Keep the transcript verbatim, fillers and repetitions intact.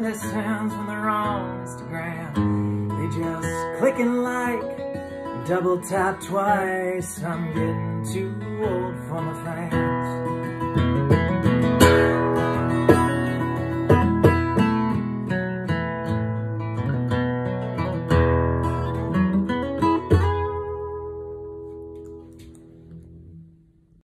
listens when they're on Instagram. They just click and like, double tap twice. I'm getting too old for my fam.